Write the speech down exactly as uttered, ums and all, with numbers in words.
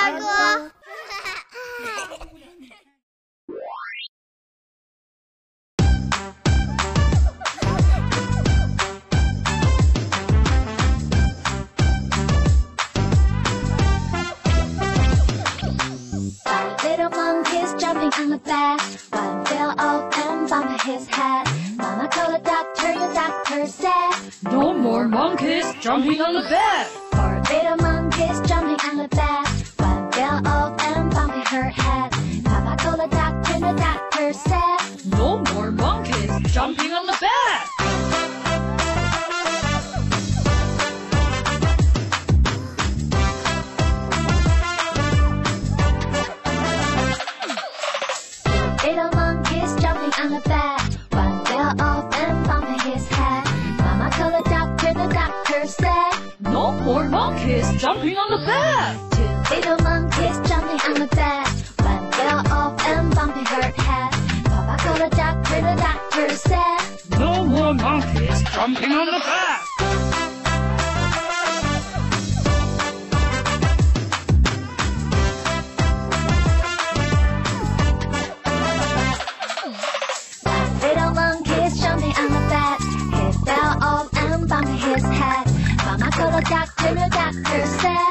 儿歌。 Little monkeys jumping on the bed. One fell off and bumped his head. Mama called the doctor, the doctor said, No more monkeys jumping on the bed. Four little monkeys jumping on the bed. One fell off and bumped her head. Papa called the doctor, the doctor said, No more monkeys jumping on the bed. Little monkeys jumping on the bed. One fell off and bumped his head. Mama called the doctor, the doctor said, No more monkeys jumping on the bed. Two little monkeys jumping on the bed. One fell off and bumped her head. Papa called the doctor, the doctor said, No more monkeys jumping on the bed. Little monkey's jumping on the bed. He fell off and bumped his head. Mama called the doctor, the doctor said,